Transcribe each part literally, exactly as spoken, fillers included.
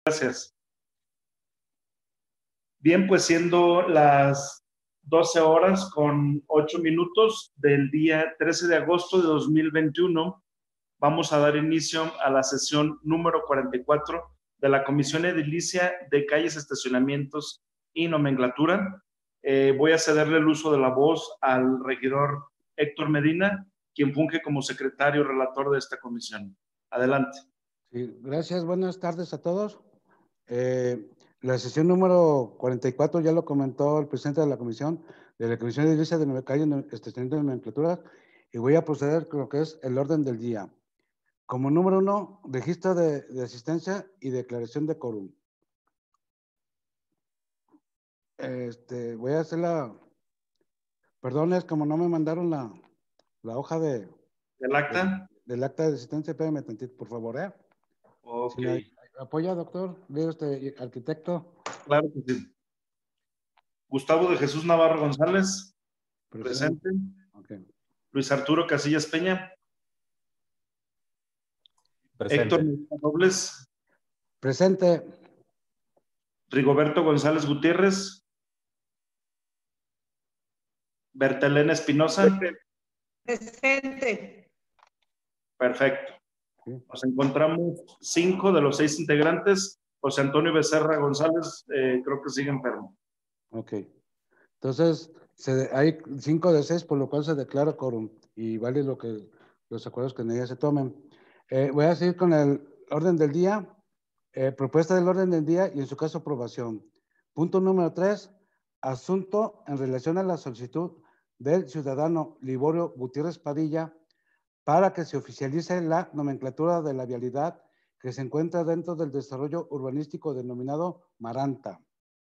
Gracias. Bien, pues siendo las doce horas con ocho minutos del día trece de agosto de dos mil veintiuno, vamos a dar inicio a la sesión número cuarenta y cuatro de la Comisión Edilicia de Calles, Estacionamientos y Nomenclatura. Eh, voy a cederle el uso de la voz al regidor Héctor Medina, quien funge como secretario relator de esta comisión. Adelante. Sí, gracias, buenas tardes a todos. Eh, la sesión número cuarenta y cuatro ya lo comentó el presidente de la comisión, de la Comisión de Edilicia de Calles, Estacionamientos y Nomenclatura, y voy a proceder con lo que es el orden del día. Como número uno, registro de, de asistencia y declaración de quórum. Este, voy a hacer la, perdón, es como no me mandaron la, la hoja de, ¿El acta? de, del acta de asistencia, espérame tantito, por favor, ¿eh? Ok. Si me apoya, doctor, veo este arquitecto. Claro que sí. Gustavo de Jesús Navarro González, presente. Presente. Okay. Luis Arturo Casillas Peña. Presente. Héctor Robles. Presente. Rigoberto González Gutiérrez. Bertelena Espinosa. Presente. Perfecto. Nos encontramos cinco de los seis integrantes. José Antonio Becerra González, eh, creo que sigue enfermo. Ok. Entonces, se, hay cinco de seis, por lo cual se declara quórum y vale lo que los acuerdos que en ella se tomen. Eh, voy a seguir con el orden del día. Eh, propuesta del orden del día y en su caso aprobación. Punto número tres, asunto en relación a la solicitud del ciudadano Liborio Gutiérrez Padilla para que se oficialice la nomenclatura de la vialidad que se encuentra dentro del desarrollo urbanístico denominado Maranta.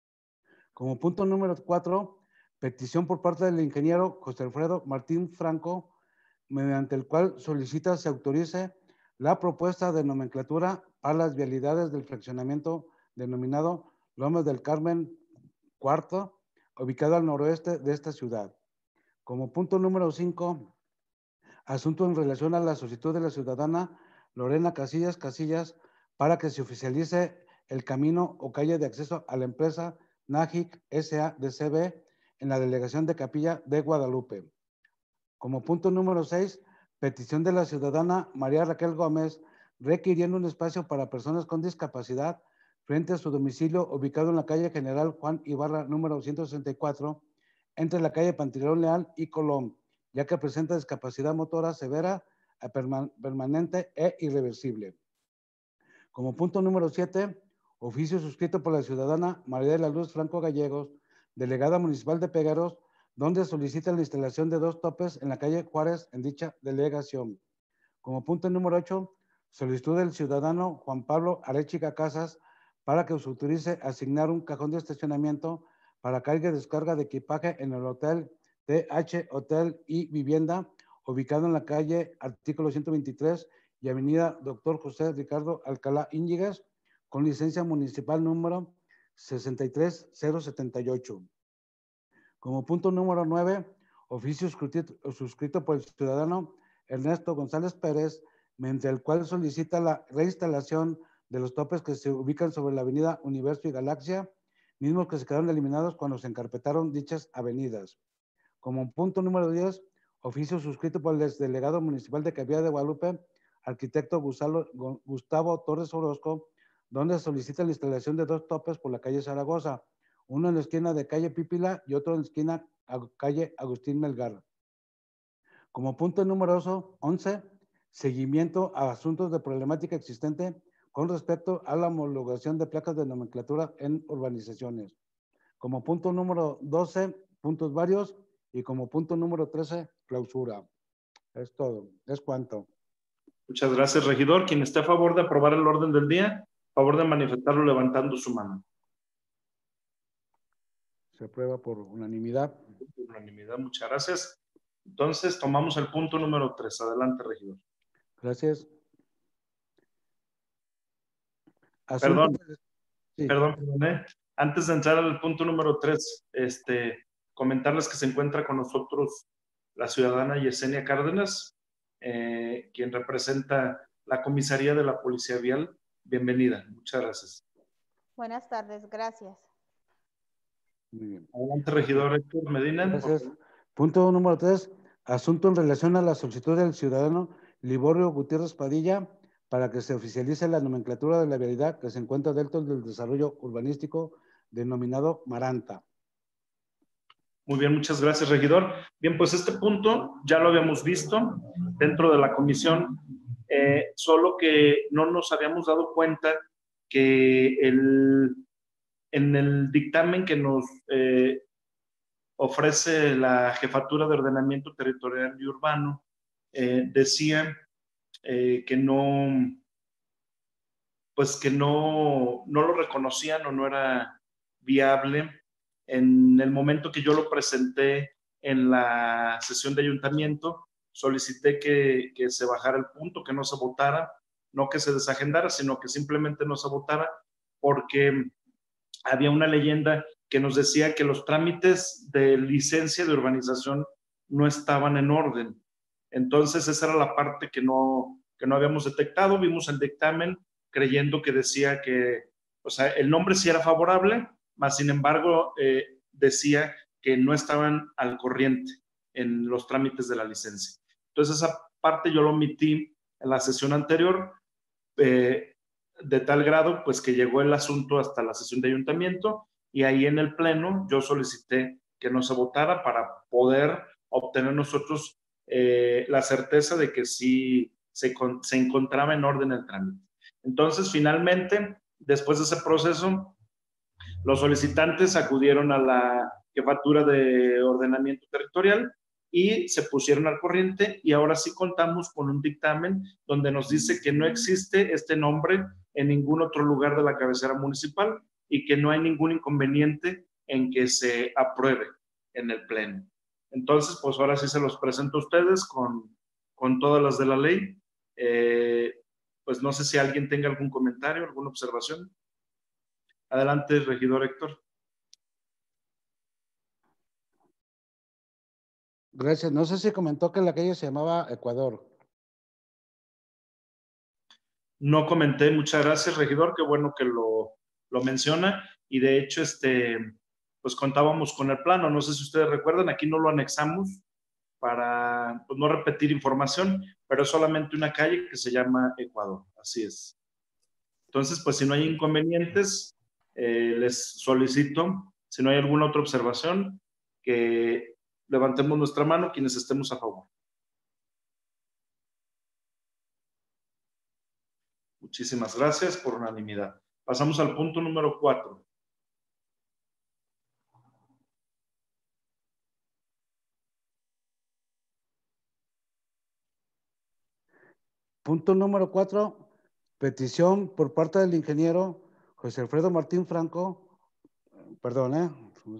Como punto número cuatro, petición por parte del ingeniero José Alfredo Martín Franco, mediante el cual solicita se autorice la propuesta de nomenclatura para las vialidades del fraccionamiento denominado Lomas del Carmen Cuarto, ubicado al noroeste de esta ciudad. Como punto número cinco, asunto en relación a la solicitud de la ciudadana Lorena Casillas Casillas para que se oficialice el camino o calle de acceso a la empresa Najic S A de C B en la delegación de Capilla de Guadalupe. Como punto número seis, petición de la ciudadana María Raquel Gómez requiriendo un espacio para personas con discapacidad frente a su domicilio ubicado en la calle General Juan Ibarra número ciento sesenta y cuatro entre la calle Pantirón Leal y Colón, ya que presenta discapacidad motora severa, permanente e irreversible. Como punto número siete, oficio suscrito por la ciudadana María de la Luz Franco Gallegos, delegada municipal de Pegueros, donde solicita la instalación de dos topes en la calle Juárez en dicha delegación. Como punto número ocho, solicitud del ciudadano Juan Pablo Arechiga Casas para que se autorice asignar un cajón de estacionamiento para carga y descarga de equipaje en el hotel T H Hotel y Vivienda, ubicado en la calle artículo ciento veintitrés y avenida Doctor José Ricardo Alcalá Íñiguez, con licencia municipal número sesenta y tres cero setenta y ocho. Como punto número nueve, oficio suscrito por el ciudadano Ernesto González Pérez, mediante el cual solicita la reinstalación de los topes que se ubican sobre la avenida Universo y Galaxia, mismos que se quedaron eliminados cuando se encarpetaron dichas avenidas. Como punto número diez, oficio suscrito por el exdelegado municipal de Capilla de Guadalupe, arquitecto Gustavo Torres Orozco, donde solicita la instalación de dos topes por la calle Zaragoza, uno en la esquina de calle Pípila y otro en la esquina de calle Agustín Melgar. Como punto número once, seguimiento a asuntos de problemática existente con respecto a la homologación de placas de nomenclatura en urbanizaciones. Como punto número doce, puntos varios, y como punto número trece, clausura. Es todo, es cuanto. Muchas gracias, regidor. Quien esté a favor de aprobar el orden del día, a favor de manifestarlo levantando su mano. Se aprueba por unanimidad. Por unanimidad, muchas gracias. Entonces, tomamos el punto número tres. Adelante, regidor. Gracias. Perdón, Asunto... sí. perdón, perdón. ¿eh? Antes de entrar al punto número tres, este, comentarles que se encuentra con nosotros la ciudadana Yesenia Cárdenas, eh, quien representa la comisaría de la Policía Vial. Bienvenida, muchas gracias. Buenas tardes, gracias. Muy bien. Adelante, regidor Héctor Medina. Gracias. Punto número tres, asunto en relación a la solicitud del ciudadano Liborio Gutiérrez Padilla para que se oficialice la nomenclatura de la vialidad que se encuentra dentro del desarrollo urbanístico denominado Maranta. Muy bien, muchas gracias, regidor. Bien, pues este punto ya lo habíamos visto dentro de la comisión, eh, solo que no nos habíamos dado cuenta que el, en el dictamen que nos eh, ofrece la Jefatura de Ordenamiento Territorial y Urbano, eh, decía eh, que no, pues que no, no lo reconocían o no era viable. En el momento que yo lo presenté en la sesión de ayuntamiento, solicité que, que se bajara el punto, que no se votara, no que se desagendara, sino que simplemente no se votara, porque había una leyenda que nos decía que los trámites de licencia de urbanización no estaban en orden. Entonces, esa era la parte que no, que no habíamos detectado. Vimos el dictamen creyendo que decía que, o sea, el nombre sí era favorable, mas sin embargo eh, decía que no estaban al corriente en los trámites de la licencia. Entonces, esa parte yo lo omití en la sesión anterior, eh, de tal grado, pues que llegó el asunto hasta la sesión de ayuntamiento y ahí en el pleno yo solicité que no se votara para poder obtener nosotros eh, la certeza de que sí se, con, se encontraba en orden el trámite. Entonces, finalmente, después de ese proceso, los solicitantes acudieron a la Jefatura de Ordenamiento Territorial y se pusieron al corriente y ahora sí contamos con un dictamen donde nos dice que no existe este nombre en ningún otro lugar de la cabecera municipal y que no hay ningún inconveniente en que se apruebe en el pleno. Entonces, pues ahora sí se los presento a ustedes con, con todas las de la ley. Eh, pues no sé si alguien tenga algún comentario, alguna observación. Adelante, regidor Héctor. Gracias. No sé si comentó que la calle se llamaba Ecuador. No comenté, muchas gracias, regidor, qué bueno que lo, lo menciona. Y de hecho, este, pues contábamos con el plano, no sé si ustedes recuerdan, aquí no lo anexamos para pues, no repetir información, pero es solamente una calle que se llama Ecuador, así es. Entonces, pues si no hay inconvenientes, eh, les solicito, si no hay alguna otra observación, que levantemos nuestra mano quienes estemos a favor. Muchísimas gracias por unanimidad. Pasamos al punto número cuatro. Punto número cuatro, petición por parte del ingeniero José Alfredo Martín Franco, perdón, ¿eh?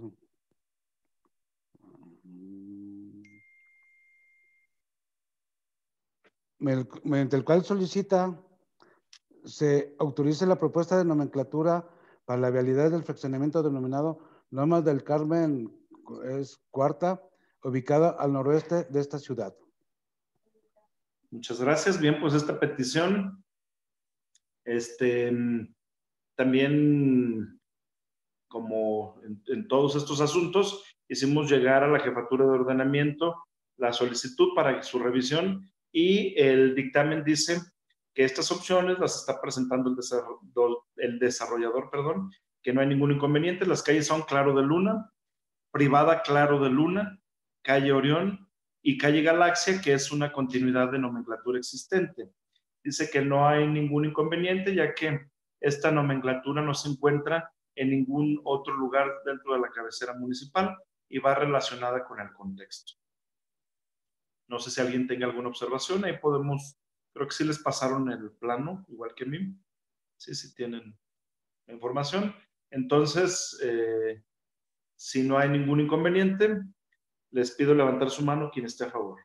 mediante el cual solicita se autorice la propuesta de nomenclatura para la vialidad del fraccionamiento denominado Lomas del Carmen es Cuarta, ubicada al noroeste de esta ciudad. Muchas gracias. Bien, pues esta petición, este, también, como en, en todos estos asuntos, hicimos llegar a la Jefatura de Ordenamiento la solicitud para su revisión y el dictamen dice que estas opciones las está presentando el, desarrollador, el desarrollador, perdón, que no hay ningún inconveniente. Las calles son Claro de Luna, Privada Claro de Luna, Calle Orión y Calle Galaxia, que es una continuidad de nomenclatura existente. Dice que no hay ningún inconveniente, ya que esta nomenclatura no se encuentra en ningún otro lugar dentro de la cabecera municipal y va relacionada con el contexto. No sé si alguien tenga alguna observación, ahí podemos, creo que sí les pasaron el plano, igual que a mí. Sí, sí tienen la información. Entonces, eh, si no hay ningún inconveniente, les pido levantar su mano quien esté a favor.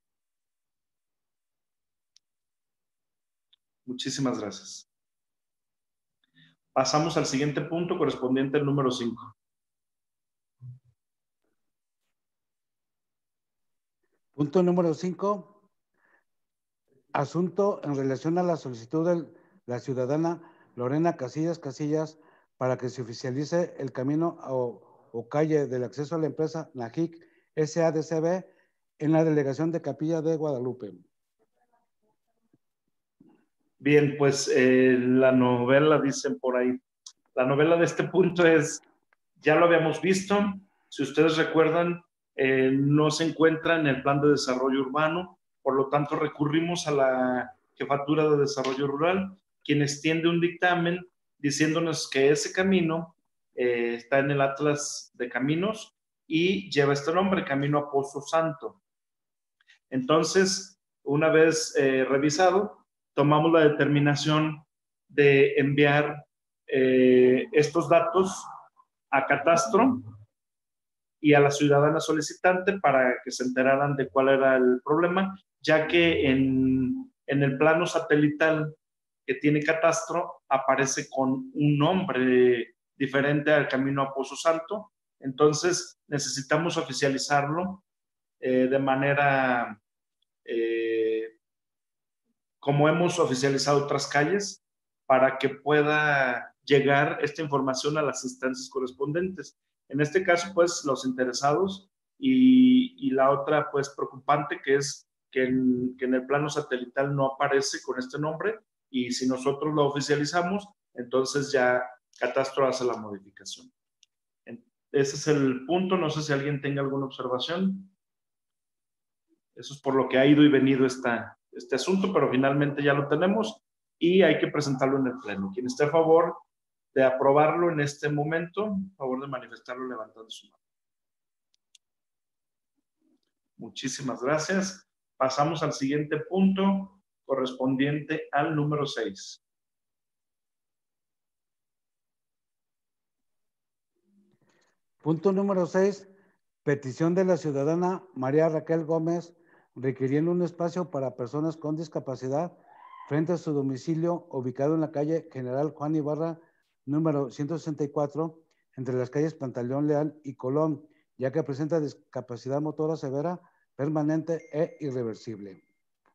Muchísimas gracias. Pasamos al siguiente punto correspondiente al número cinco. Punto número cinco. Asunto en relación a la solicitud de la ciudadana Lorena Casillas Casillas para que se oficialice el camino o, o calle del acceso a la empresa Najic S A D C B en la delegación de Capilla de Guadalupe. Bien, pues eh, la novela, dicen por ahí, la novela de este punto es, ya lo habíamos visto, si ustedes recuerdan, eh, no se encuentra en el plan de desarrollo urbano, por lo tanto recurrimos a la Jefatura de Desarrollo Rural, quien extiende un dictamen diciéndonos que ese camino eh, está en el Atlas de Caminos y lleva este nombre, Camino a Pozo Santo. Entonces, una vez eh, revisado, tomamos la determinación de enviar eh, estos datos a Catastro y a la ciudadana solicitante para que se enteraran de cuál era el problema, ya que en, en el plano satelital que tiene Catastro aparece con un nombre diferente al camino a Pozo Santo. Entonces, necesitamos oficializarlo eh, de manera eh, como hemos oficializado otras calles, para que pueda llegar esta información a las instancias correspondientes. En este caso, pues, los interesados y, y la otra, pues, preocupante, que es que en, que en el plano satelital no aparece con este nombre y si nosotros lo oficializamos, entonces ya Catastro hace la modificación. Ese es el punto. No sé si alguien tenga alguna observación. Eso es por lo que ha ido y venido esta, este asunto, pero finalmente ya lo tenemos y hay que presentarlo en el pleno. Quien esté a favor de aprobarlo en este momento, a favor de manifestarlo levantando su mano. Muchísimas gracias. Pasamos al siguiente punto, correspondiente al número seis. Punto número seis, petición de la ciudadana María Raquel Gómez, requiriendo un espacio para personas con discapacidad frente a su domicilio ubicado en la calle General Juan Ibarra, número ciento sesenta y cuatro, entre las calles Pantaleón Leal y Colón, ya que presenta discapacidad motora severa, permanente e irreversible.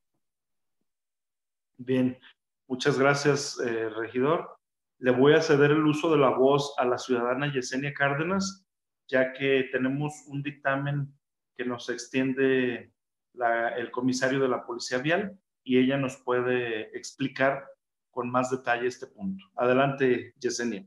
Bien, muchas gracias, eh, regidor. Le voy a ceder el uso de la voz a la ciudadana Yesenia Cárdenas, ya que tenemos un dictamen que nos extiende la, el comisario de la Policía Vial y ella nos puede explicar con más detalle este punto. Adelante, Yesenia.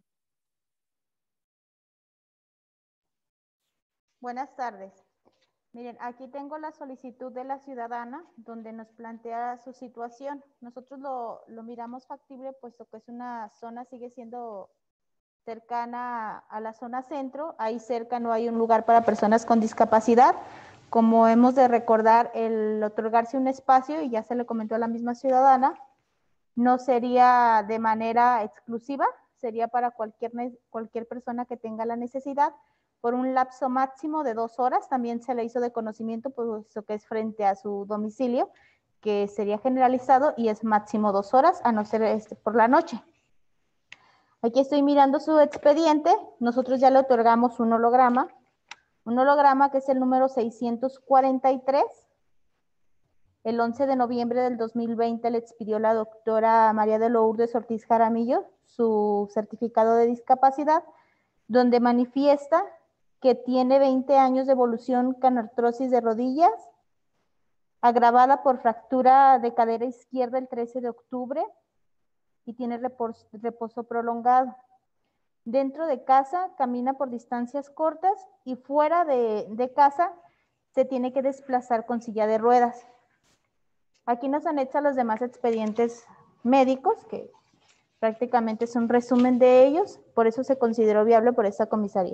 Buenas tardes. Miren, aquí tengo la solicitud de la ciudadana donde nos plantea su situación. Nosotros lo, lo miramos factible puesto que es una zona, sigue siendo cercana a la zona centro. Ahí cerca no hay un lugar para personas con discapacidad. Como hemos de recordar, el otorgarse un espacio, y ya se le comentó a la misma ciudadana, no sería de manera exclusiva, sería para cualquier, cualquier persona que tenga la necesidad, por un lapso máximo de dos horas. También se le hizo de conocimiento, puesto que es frente a su domicilio, que sería generalizado y es máximo dos horas, a no ser este, por la noche. Aquí estoy mirando su expediente. Nosotros ya le otorgamos un holograma, un holograma que es el número seiscientos cuarenta y tres. El once de noviembre del dos mil veinte le expidió la doctora María de Lourdes Ortiz Jaramillo su certificado de discapacidad, donde manifiesta que tiene veinte años de evolución con artrosis de rodillas, agravada por fractura de cadera izquierda el trece de octubre y tiene reposo, reposo prolongado. Dentro de casa camina por distancias cortas y fuera de, de casa se tiene que desplazar con silla de ruedas. Aquí nos anexa los demás expedientes médicos, que prácticamente es un resumen de ellos, por eso se consideró viable por esta comisaría.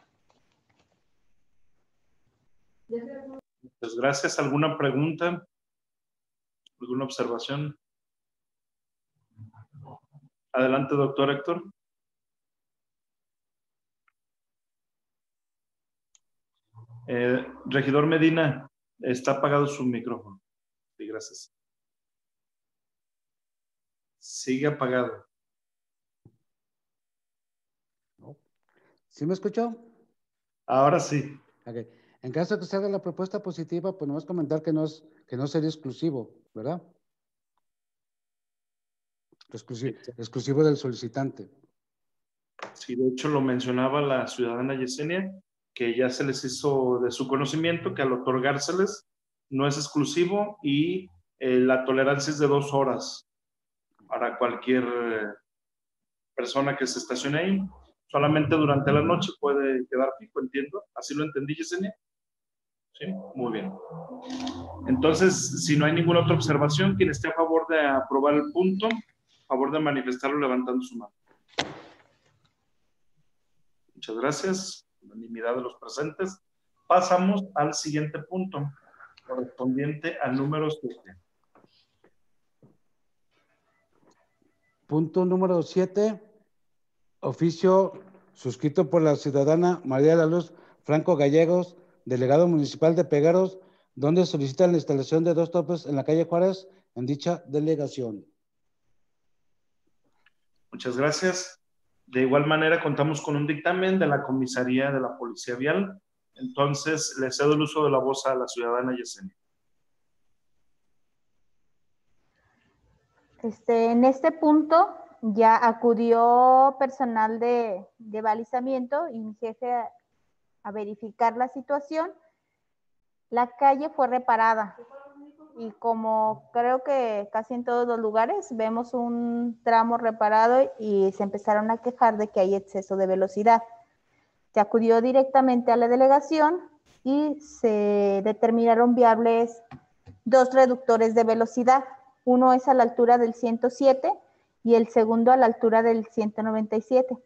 Pues gracias. ¿Alguna pregunta? ¿Alguna observación? Adelante, doctor Héctor. Eh, regidor Medina, está apagado su micrófono. Sí, gracias. Sigue apagado. ¿Sí me escuchó? Ahora sí. Okay. En caso de que se haga la propuesta positiva, podemos comentar que no, es, que no sería exclusivo, ¿verdad? Exclusivo, exclusivo del solicitante. Sí, de hecho lo mencionaba la ciudadana Yesenia, que ya se les hizo de su conocimiento que al otorgárseles no es exclusivo y eh, la tolerancia es de dos horas para cualquier eh, persona que se estacione ahí. Solamente durante la noche puede quedar fijo, entiendo. ¿Así lo entendí, Yesenia? Sí, muy bien. Entonces, si no hay ninguna otra observación, quien esté a favor de aprobar el punto, a favor de manifestarlo levantando su mano. Muchas gracias. Unanimidad de los presentes. Pasamos al siguiente punto, correspondiente al número siete. Punto número siete. Oficio suscrito por la ciudadana María de la Luz Franco Gallegos, delegado municipal de Pegueros, donde solicita la instalación de dos topes en la calle Juárez en dicha delegación. Muchas gracias. De igual manera, contamos con un dictamen de la Comisaría de la Policía Vial. Entonces, le cedo el uso de la voz a la ciudadana Yesenia. Este, en este punto ya acudió personal de, de balizamiento y mi jefe a, a verificar la situación. La calle fue reparada y como creo que casi en todos los lugares vemos un tramo reparado y se empezaron a quejar de que hay exceso de velocidad. Se acudió directamente a la delegación y se determinaron viables dos reductores de velocidad. Uno es a la altura del ciento siete y el segundo a la altura del ciento noventa y siete.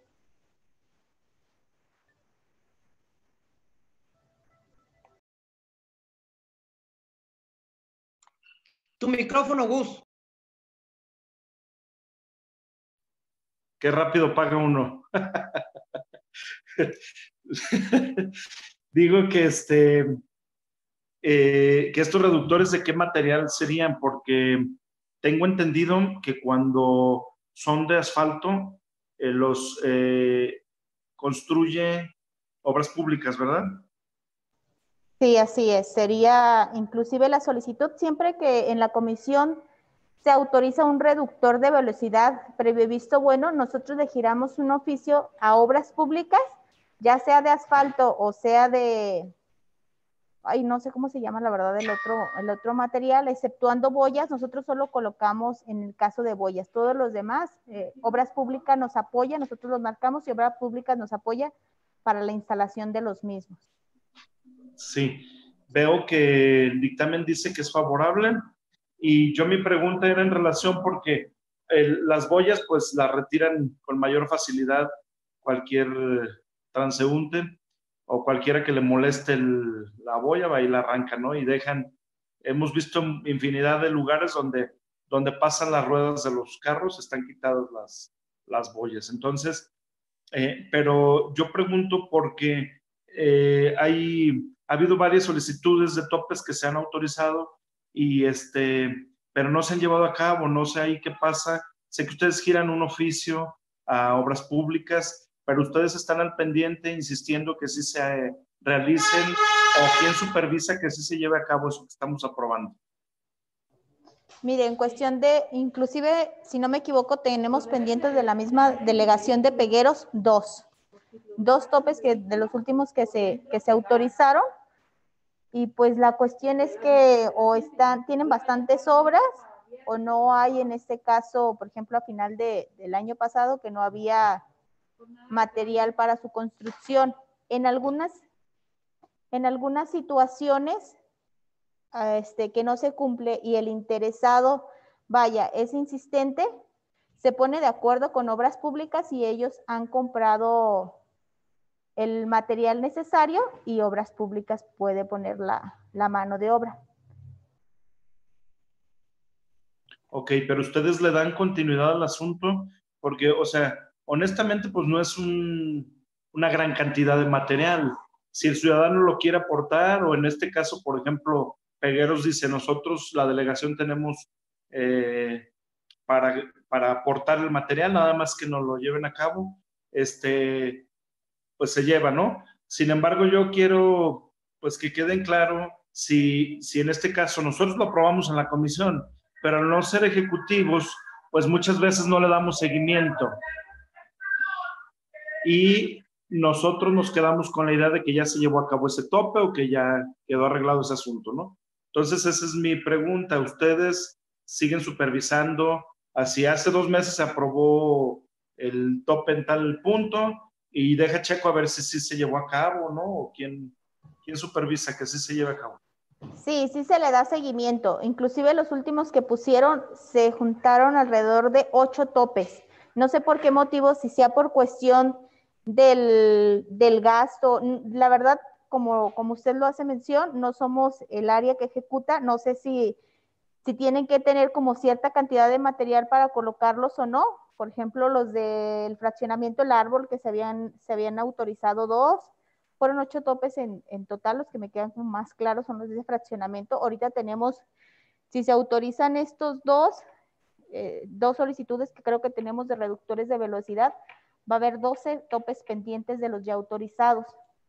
Tu micrófono, Gus. Qué rápido paga uno. Digo que este eh, que estos reductores de qué material serían, porque tengo entendido que cuando son de asfalto eh, los eh, construye obras públicas, ¿verdad? Sí, así es. Sería inclusive la solicitud siempre que en la comisión se autoriza un reductor de velocidad previo visto bueno, nosotros le giramos un oficio a obras públicas, ya sea de asfalto o sea de, ay, no sé cómo se llama la verdad el otro, el otro material, exceptuando boyas, nosotros solo colocamos en el caso de boyas, todos los demás, eh, obras públicas nos apoya, nosotros los marcamos y obras públicas nos apoya para la instalación de los mismos. Sí, veo que el dictamen dice que es favorable y yo mi pregunta era en relación porque el, las boyas pues las retiran con mayor facilidad cualquier transeúnte o cualquiera que le moleste el, la boya, va y la arranca, ¿no? Y dejan, hemos visto infinidad de lugares donde, donde pasan las ruedas de los carros, están quitadas las, las boyas. Entonces, eh, pero yo pregunto porque eh, hay, ha habido varias solicitudes de topes que se han autorizado y este, pero no se han llevado a cabo, no sé ahí qué pasa. Sé que ustedes giran un oficio a obras públicas, pero ustedes están al pendiente insistiendo que sí se eh, realicen o quién supervisa que sí se lleve a cabo eso que estamos aprobando. Mire, en cuestión de, inclusive, si no me equivoco, tenemos pendientes de la misma delegación de Pegueros, dos. Dos topes que de los últimos que se, que se autorizaron. Y pues la cuestión es que o están, tienen bastantes obras o no hay en este caso, por ejemplo, a final de, del año pasado, que no había material para su construcción. En algunas, en algunas situaciones este, que no se cumple y el interesado, vaya, es insistente, se pone de acuerdo con obras públicas y ellos han comprado el material necesario y obras públicas puede poner la, la mano de obra. Ok, pero ustedes le dan continuidad al asunto porque, o sea, honestamente, pues no es un, una gran cantidad de material. Si el ciudadano lo quiere aportar, o en este caso, por ejemplo, Pegueros dice, nosotros, la delegación, tenemos eh, para, para aportar el material, nada más que nos lo lleven a cabo, este, pues se lleva, ¿no? Sin embargo, yo quiero, pues que queden claro, si, si en este caso nosotros lo aprobamos en la comisión, pero al no ser ejecutivos, pues muchas veces no le damos seguimiento. y nosotros nos quedamos con la idea de que ya se llevó a cabo ese tope o que ya quedó arreglado ese asunto, ¿no? Entonces, esa es mi pregunta. ¿Ustedes siguen supervisando? Así hace dos meses se aprobó el tope en tal punto y deja checo a ver si sí se llevó a cabo, ¿no? ¿O quién, quién supervisa que sí se lleve a cabo? Sí, sí se le da seguimiento. Inclusive los últimos que pusieron se juntaron alrededor de ocho topes. No sé por qué motivo, si sea por cuestión del, del gasto. La verdad, como, como usted lo hace mención, no somos el área que ejecuta. No sé si, si tienen que tener como cierta cantidad de material para colocarlos o no. Por ejemplo, los del fraccionamiento del árbol, que se habían, se habían autorizado dos. Fueron ocho topes en, en total, los que me quedan más claros son los de fraccionamiento. Ahorita tenemos, si se autorizan estos dos, eh, dos solicitudes que creo que tenemos de reductores de velocidad, va a haber doce topes pendientes de los ya autorizados.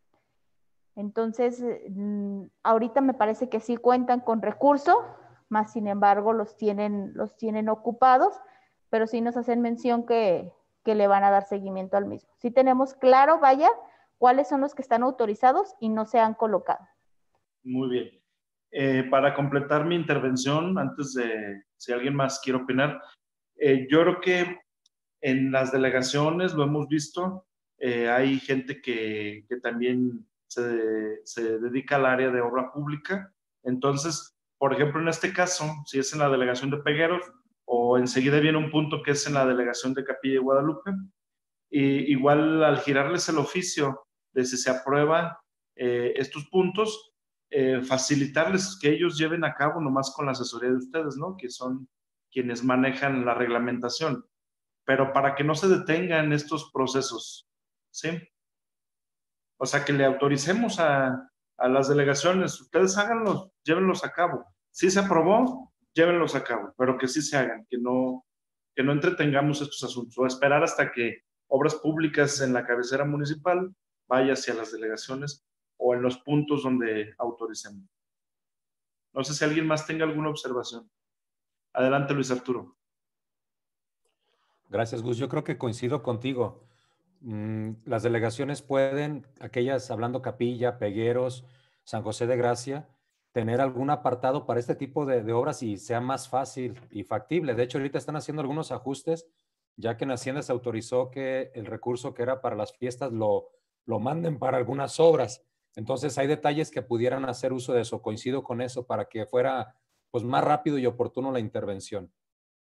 Entonces, mm, ahorita me parece que sí cuentan con recurso, más sin embargo los tienen, los tienen ocupados, pero sí nos hacen mención que, que le van a dar seguimiento al mismo. Sí tenemos claro, vaya, cuáles son los que están autorizados y no se han colocado. Muy bien. Eh, para completar mi intervención, antes de si alguien más quiere opinar, eh, yo creo que en las delegaciones lo hemos visto, eh, hay gente que, que también se, se dedica al área de obra pública. Entonces, por ejemplo, en este caso, si es en la delegación de Pegueros, o enseguida viene un punto que es en la delegación de Capilla de Guadalupe, y igual al girarles el oficio de si se aprueban eh, estos puntos, eh, facilitarles que ellos lleven a cabo nomás con la asesoría de ustedes, ¿no? Que son quienes manejan la reglamentación, pero para que no se detengan estos procesos, ¿sí? O sea, que le autoricemos a, a las delegaciones, ustedes háganlos, llévenlos a cabo. Si se aprobó, llévenlos a cabo, pero que sí se hagan, que no, que no entretengamos estos asuntos, o esperar hasta que obras públicas en la cabecera municipal vaya hacia las delegaciones o en los puntos donde autoricemos. No sé si alguien más tenga alguna observación. Adelante, Luis Arturo. Gracias, Gus. Yo creo que coincido contigo. Mm, las delegaciones pueden, aquellas hablando Capilla, Pegueros, San José de Gracia, tener algún apartado para este tipo de, de obras y sea más fácil y factible. De hecho, ahorita están haciendo algunos ajustes, ya que en Hacienda se autorizó que el recurso que era para las fiestas lo, lo manden para algunas obras. Entonces, hay detalles que pudieran hacer uso de eso. Coincido con eso para que fuera pues, más rápido y oportuno la intervención.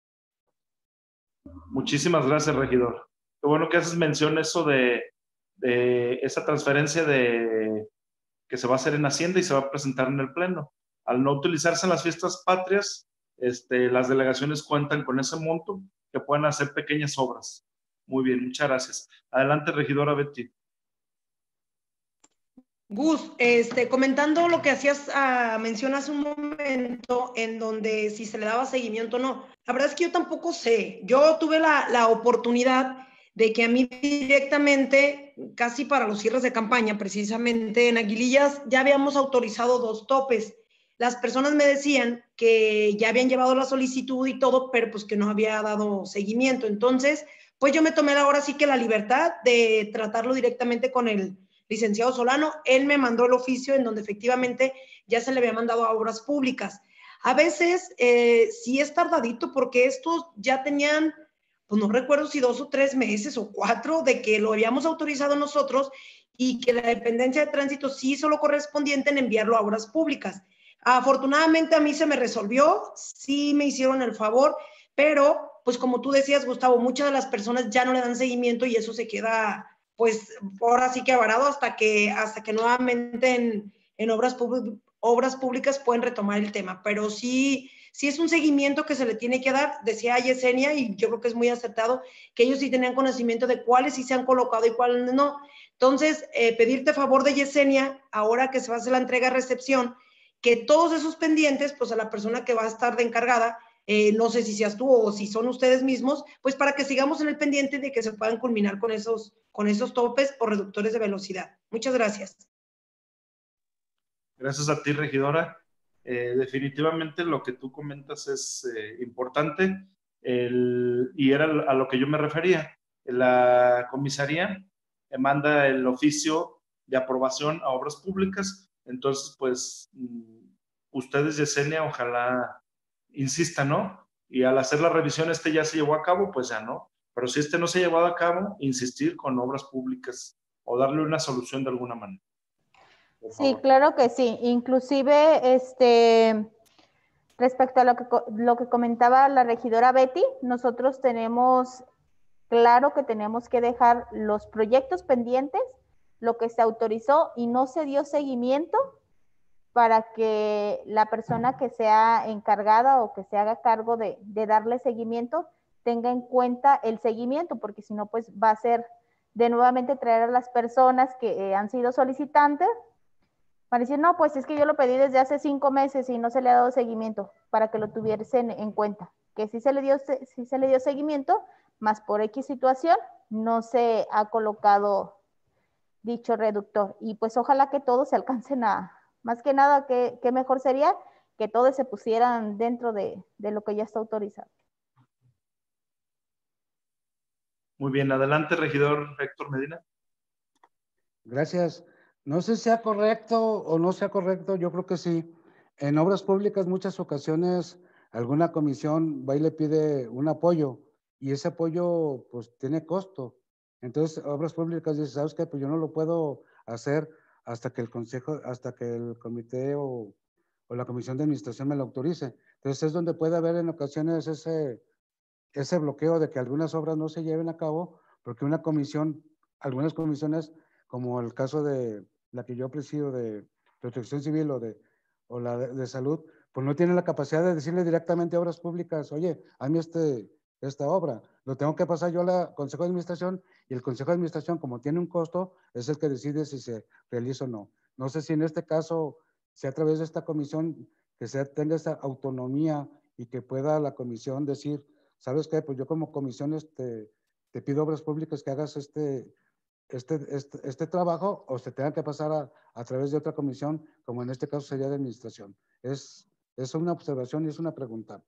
Muchísimas gracias, regidor. Qué bueno que haces mención eso de, de esa transferencia de que se va a hacer en Hacienda y se va a presentar en el Pleno. Al no utilizarse en las fiestas patrias, este, las delegaciones cuentan con ese monto que pueden hacer pequeñas obras. Muy bien, muchas gracias. Adelante, regidora Betty. Gus, este, comentando lo que hacías uh, mención hace un momento, en donde si se le daba seguimiento o no. La verdad es que yo tampoco sé. Yo tuve la, la oportunidad de que a mí directamente, casi para los cierres de campaña, precisamente en Aguilillas, ya habíamos autorizado dos topes. Las personas me decían que ya habían llevado la solicitud y todo, pero pues que no había dado seguimiento. Entonces, pues yo me tomé ahora sí que la libertad de tratarlo directamente con el licenciado Solano. Él me mandó el oficio en donde efectivamente ya se le había mandado a obras públicas. A veces eh, sí es tardadito porque estos ya tenían, pues no recuerdo si dos o tres meses o cuatro de que lo habíamos autorizado nosotros y que la dependencia de tránsito sí hizo lo correspondiente en enviarlo a obras públicas. Afortunadamente a mí se me resolvió, sí me hicieron el favor, pero pues como tú decías, Gustavo, muchas de las personas ya no le dan seguimiento y eso se queda pues ahora sí que varado hasta que, hasta que nuevamente en, en obras, obras públicas pueden retomar el tema. Pero sí, sí es un seguimiento que se le tiene que dar, decía Yesenia, y yo creo que es muy acertado, que ellos sí tenían conocimiento de cuáles sí se han colocado y cuáles no. Entonces, eh, pedirte favor de Yesenia, ahora que se va a hacer la entrega-recepción, que todos esos pendientes, pues a la persona que va a estar de encargada, Eh, no sé si seas tú o si son ustedes mismos, pues para que sigamos en el pendiente de que se puedan culminar con esos, con esos topes o reductores de velocidad. Muchas gracias. Gracias a ti, regidora. Eh, definitivamente lo que tú comentas es eh, importante el, y era a lo que yo me refería. La comisaría eh, manda el oficio de aprobación a obras públicas. Entonces, pues, ustedes, Yesenia, ojalá insistan, ¿no? Y al hacer la revisión, este ya se llevó a cabo, pues ya no. Pero si este no se ha llevado a cabo, insistir con obras públicas o darle una solución de alguna manera. Sí, claro que sí. Inclusive, este, respecto a lo que, lo que comentaba la regidora Betty, nosotros tenemos claro que tenemos que dejar los proyectos pendientes, lo que se autorizó y no se dio seguimiento, para que la persona que sea encargada o que se haga cargo de, de darle seguimiento tenga en cuenta el seguimiento, porque si no, pues va a ser de nuevamente traer a las personas que eh, han sido solicitantes para decir, no, pues es que yo lo pedí desde hace cinco meses y no se le ha dado seguimiento, para que lo tuviesen en cuenta, que sí se le dio, sí se le dio seguimiento, más por X situación no se ha colocado dicho reductor. Y pues ojalá que todos se alcancen a, más que nada, que, que mejor sería que todos se pusieran dentro de, de lo que ya está autorizado. Muy bien, adelante, regidor Héctor Medina. Gracias. No sé si sea correcto o no sea correcto, yo creo que sí. En obras públicas muchas ocasiones alguna comisión va y le pide un apoyo y ese apoyo pues tiene costo. Entonces, obras públicas dice, ¿sabes qué? Pues yo no lo puedo hacer hasta que el consejo, hasta que el comité o, o la comisión de administración me lo autorice. Entonces es donde puede haber en ocasiones ese, ese bloqueo de que algunas obras no se lleven a cabo porque una comisión, algunas comisiones, como el caso de la que yo presido de Protección Civil o, de, o la de, de Salud, pues no tienen la capacidad de decirle directamente a obras públicas, oye, a mí este, esta obra, lo tengo que pasar yo al Consejo de Administración y el Consejo de Administración, como tiene un costo, es el que decide si se realiza o no. No sé si en este caso, si a través de esta comisión, que se tenga esa autonomía y que pueda la comisión decir, ¿sabes qué? Pues yo como comisión este, te pido obras públicas que hagas este, este, este, este trabajo o se tenga que pasar a, a través de otra comisión, como en este caso sería de administración. Es, es una observación y es una pregunta.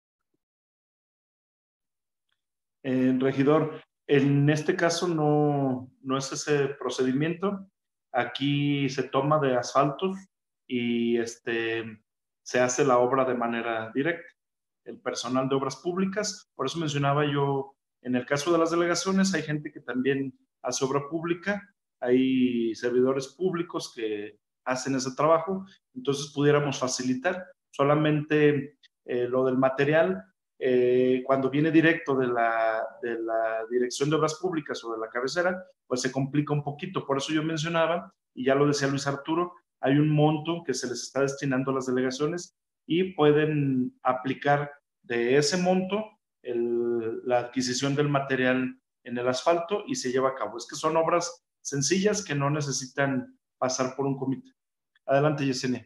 Eh, regidor, en este caso no, no es ese procedimiento. Aquí se toma de asfaltos y este, se hace la obra de manera directa. El personal de obras públicas, por eso mencionaba yo, en el caso de las delegaciones, hay gente que también hace obra pública, hay servidores públicos que hacen ese trabajo, entonces pudiéramos facilitar solamente eh, lo del material. Eh, cuando viene directo de la, de la Dirección de Obras Públicas o de la cabecera, pues se complica un poquito. Por eso yo mencionaba, y ya lo decía Luis Arturo, hay un monto que se les está destinando a las delegaciones y pueden aplicar de ese monto el, la adquisición del material en el asfalto y se lleva a cabo. Es que son obras sencillas que no necesitan pasar por un comité. Adelante, Yesenia.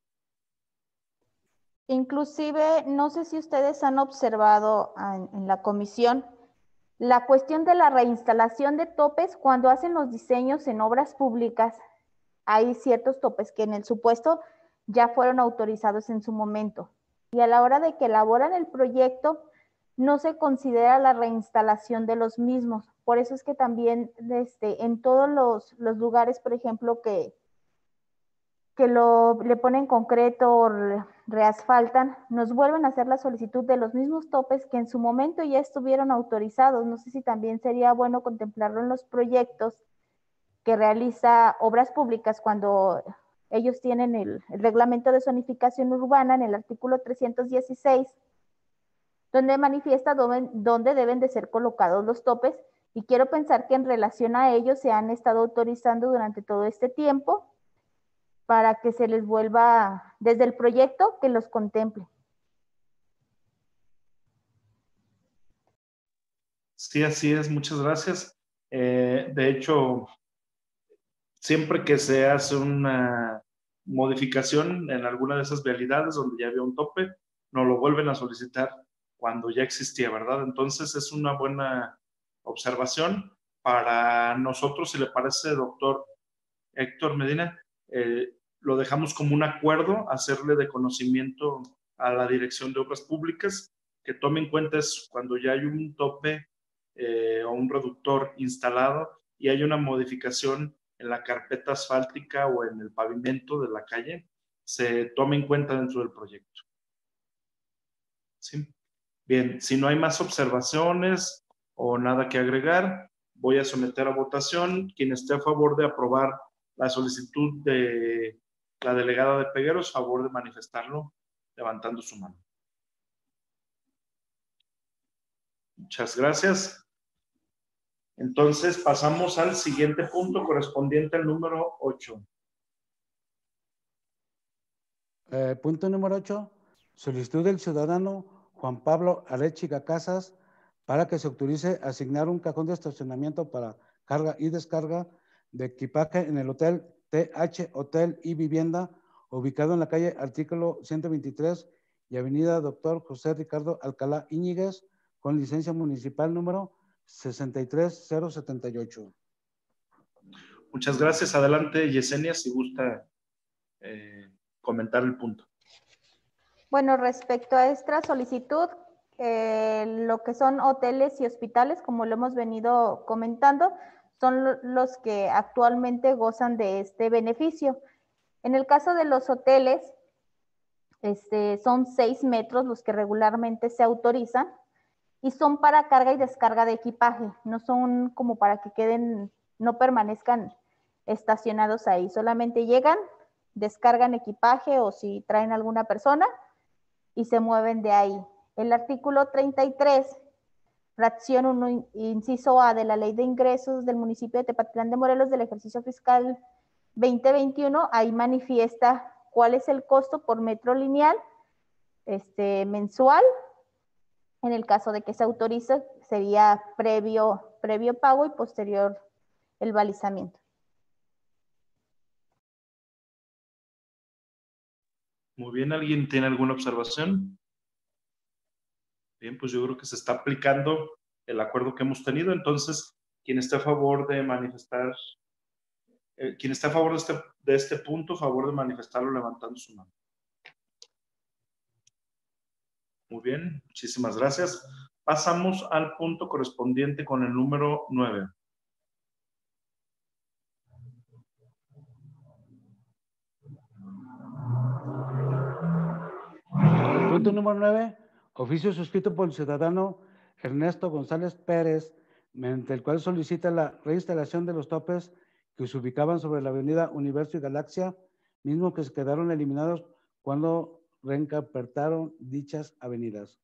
Inclusive, no sé si ustedes han observado en, en la comisión la cuestión de la reinstalación de topes cuando hacen los diseños en obras públicas. Hay ciertos topes que en el supuesto ya fueron autorizados en su momento y a la hora de que elaboran el proyecto no se considera la reinstalación de los mismos. Por eso es que también este, en todos los, los lugares, por ejemplo, que que lo, le ponen concreto o re, reasfaltan, nos vuelven a hacer la solicitud de los mismos topes que en su momento ya estuvieron autorizados. No sé si también sería bueno contemplarlo en los proyectos que realiza Obras Públicas cuando ellos tienen el, el reglamento de zonificación urbana en el artículo trescientos dieciséis, donde manifiesta dónde, dónde deben de ser colocados los topes, y quiero pensar que en relación a ellos se han estado autorizando durante todo este tiempo para que se les vuelva desde el proyecto que los contemple. Sí, así es, muchas gracias. Eh, de hecho, siempre que se hace una modificación en alguna de esas vialidades donde ya había un tope, nos lo vuelven a solicitar cuando ya existía, ¿verdad? Entonces es una buena observación para nosotros, si le parece, doctor Héctor Medina, eh, lo dejamos como un acuerdo, hacerle de conocimiento a la Dirección de Obras Públicas, que tome en cuenta eso, cuando ya hay un tope eh, o un reductor instalado, y hay una modificación en la carpeta asfáltica o en el pavimento de la calle, se tome en cuenta dentro del proyecto. ¿Sí? Bien, si no hay más observaciones o nada que agregar, voy a someter a votación. Quien esté a favor de aprobar la solicitud de la delegada de Pegueros, favor de manifestarlo levantando su mano. Muchas gracias. Entonces pasamos al siguiente punto correspondiente al número ocho. Eh, punto número ocho. Solicitud del ciudadano Juan Pablo Arechiga Casas para que se autorice asignar un cajón de estacionamiento para carga y descarga de equipaje en el Hotel T H Hotel y Vivienda, ubicado en la calle Artículo ciento veintitrés y Avenida Doctor José Ricardo Alcalá Íñiguez, con licencia municipal número sesenta y tres cero setenta y ocho. Muchas gracias. Adelante, Yesenia, si gusta eh, comentar el punto. Bueno, respecto a esta solicitud, eh, lo que son hoteles y hospitales, como lo hemos venido comentando, son los que actualmente gozan de este beneficio. En el caso de los hoteles, este, son seis metros los que regularmente se autorizan y son para carga y descarga de equipaje, no son como para que queden, no permanezcan estacionados ahí, solamente llegan, descargan equipaje o si traen alguna persona y se mueven de ahí. El artículo treinta y tres, fracción uno, inciso A de la Ley de Ingresos del municipio de Tepatitlán de Morelos del ejercicio fiscal veinte veintiuno, ahí manifiesta cuál es el costo por metro lineal este, mensual. En el caso de que se autorice, sería previo, previo pago y posterior el balizamiento. Muy bien, ¿alguien tiene alguna observación? Bien, pues yo creo que se está aplicando el acuerdo que hemos tenido. Entonces, quien esté a favor de manifestar, eh, quien esté a favor de este, de este punto, a favor de manifestarlo levantando su mano. Muy bien, muchísimas gracias. Pasamos al punto correspondiente con el número nueve. El punto número nueve, oficio suscrito por el ciudadano Ernesto González Pérez, mediante el cual solicita la reinstalación de los topes que se ubicaban sobre la avenida Universo y Galaxia, mismos que se quedaron eliminados cuando reencarpetaron dichas avenidas.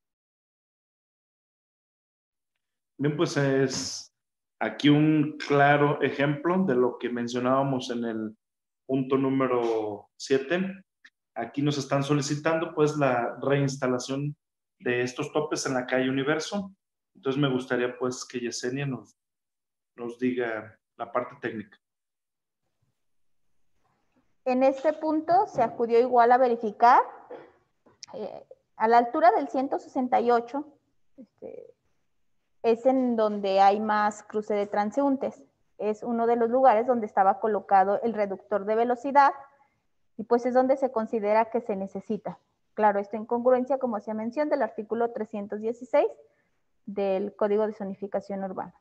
Bien, pues es aquí un claro ejemplo de lo que mencionábamos en el punto número siete. Aquí nos están solicitando pues la reinstalación de estos topes en la calle Universo. Entonces me gustaría pues que Yesenia nos, nos diga la parte técnica. En este punto se acudió igual a verificar eh, a la altura del ciento sesenta y ocho, este, es en donde hay más cruce de transeúntes. Es uno de los lugares donde estaba colocado el reductor de velocidad y pues es donde se considera que se necesita. Claro, esto en congruencia, como hacía mención, del artículo trescientos dieciséis del Código de Zonificación Urbana.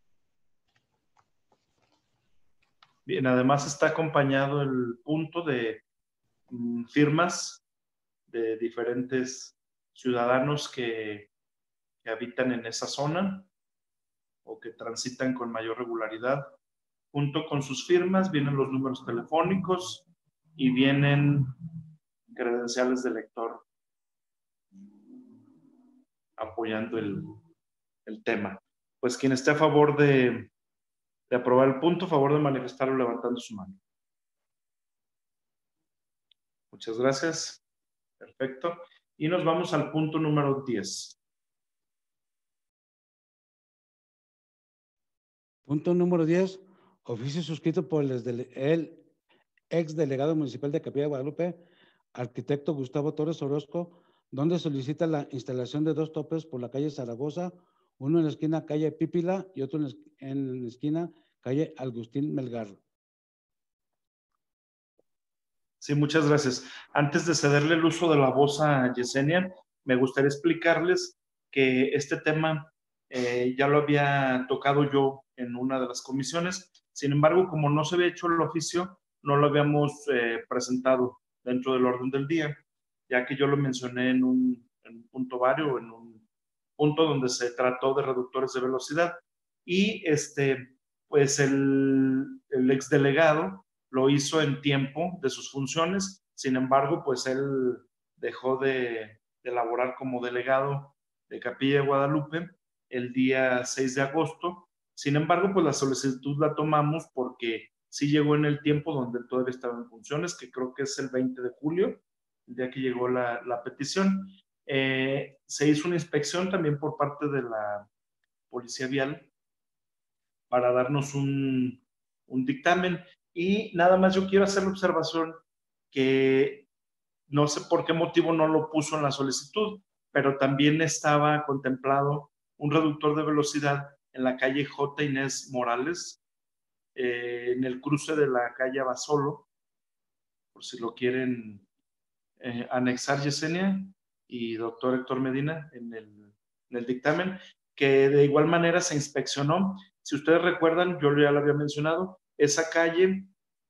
Bien, además está acompañado el punto de mm, firmas de diferentes ciudadanos que, que habitan en esa zona o que transitan con mayor regularidad. Junto con sus firmas vienen los números telefónicos y vienen credenciales de lector apoyando el, el tema. Pues quien esté a favor de, de aprobar el punto, a favor de manifestarlo levantando su mano. Muchas gracias. Perfecto. Y nos vamos al punto número diez. Punto número diez, oficio suscrito por el, el ex delegado municipal de Capilla de Guadalupe, arquitecto Gustavo Torres Orozco, donde solicita la instalación de dos topes por la calle Zaragoza, uno en la esquina calle Pípila y otro en la, en la esquina calle Agustín Melgar. Sí, muchas gracias. Antes de cederle el uso de la voz a Yesenia, me gustaría explicarles que este tema Eh, ya lo había tocado yo en una de las comisiones. Sin embargo, como no se había hecho el oficio, no lo habíamos eh, presentado dentro del orden del día, ya que yo lo mencioné en un, en un punto vario, en un punto donde se trató de reductores de velocidad. Y este, pues el, el exdelegado lo hizo en tiempo de sus funciones. Sin embargo, pues él dejó de, de laborar como delegado de Capilla de Guadalupe el día seis de agosto. Sin embargo, pues la solicitud la tomamos porque sí llegó en el tiempo donde él todavía estaba en funciones, que creo que es el veinte de julio, el día que llegó la, la petición. Eh, se hizo una inspección también por parte de la Policía Vial para darnos un, un dictamen. Y nada más yo quiero hacer la observación que no sé por qué motivo no lo puso en la solicitud, pero también estaba contemplado un reductor de velocidad en la calle J. Inés Morales, eh, en el cruce de la calle Abasolo, por si lo quieren eh, anexar Yesenia y doctor Héctor Medina en el, en el dictamen, que de igual manera se inspeccionó. Si ustedes recuerdan, yo ya lo había mencionado, esa calle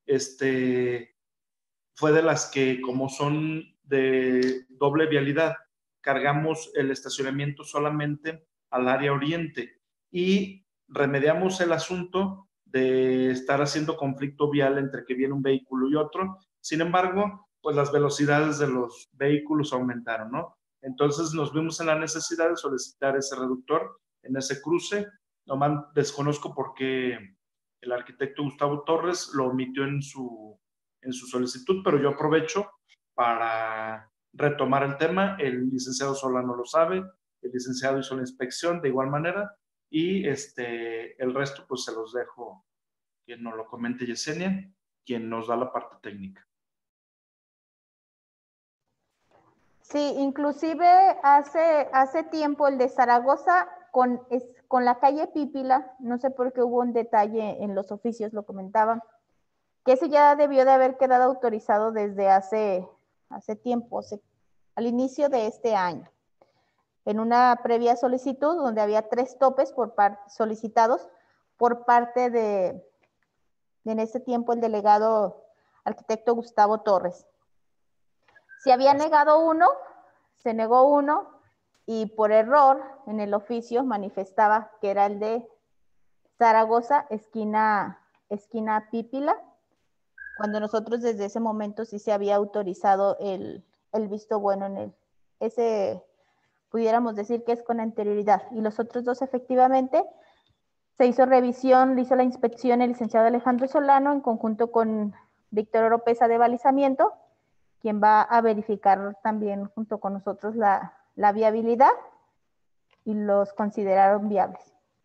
este, fue de las que, como son de doble vialidad, cargamos el estacionamiento solamente al área oriente y remediamos el asunto de estar haciendo conflicto vial entre que viene un vehículo y otro. Sin embargo, pues las velocidades de los vehículos aumentaron, ¿no? Entonces nos vimos en la necesidad de solicitar ese reductor en ese cruce. Nomás desconozco por qué el arquitecto Gustavo Torres lo omitió en su, en su solicitud, pero yo aprovecho para retomar el tema. El licenciado Solano lo sabe, el licenciado hizo la inspección de igual manera y este, el resto pues se los dejo quien nos lo comente Yesenia, quien nos da la parte técnica. Sí, inclusive hace, hace tiempo el de Zaragoza con, es, con la calle Pípila, no sé por qué hubo un detalle en los oficios, lo comentaban, que ese ya debió de haber quedado autorizado desde hace, hace tiempo, se, al inicio de este año, en una previa solicitud donde había tres topes por par, solicitados por parte de, de, en ese tiempo, el delegado arquitecto Gustavo Torres. Se había negado uno, se negó uno y por error en el oficio manifestaba que era el de Zaragoza, esquina, esquina Pípila, cuando nosotros desde ese momento sí se había autorizado el, el visto bueno en él. Ese pudiéramos decir que es con anterioridad. Y los otros dos efectivamente se hizo revisión, hizo la inspección el licenciado Alejandro Solano en conjunto con Víctor Oropesa de balizamiento, quien va a verificar también junto con nosotros la, la viabilidad y los consideraron viables.